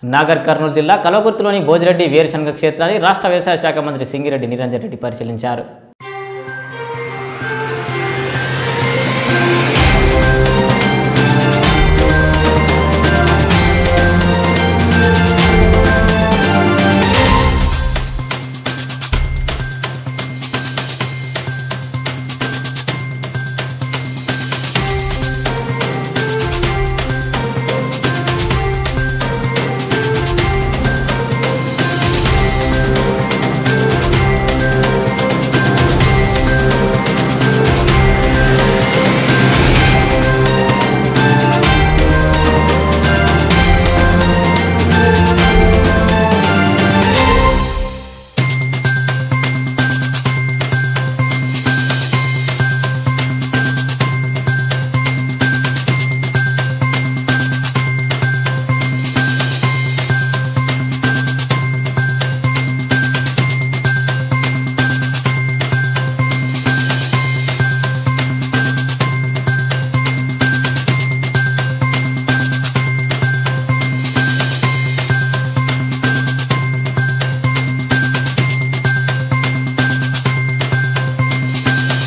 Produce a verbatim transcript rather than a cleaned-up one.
నాగర్ కర్నూలు జిల్లా కల్వకుర్తిలోని భోజిరెడ్డి వేరుశనగ క్షేత్రాన్ని రాష్ట్ర వ్యవసాయ శాఖ మంత్రి సింగిరెడ్డి నిరంజన్ రెడ్డి పరిశీలించారు.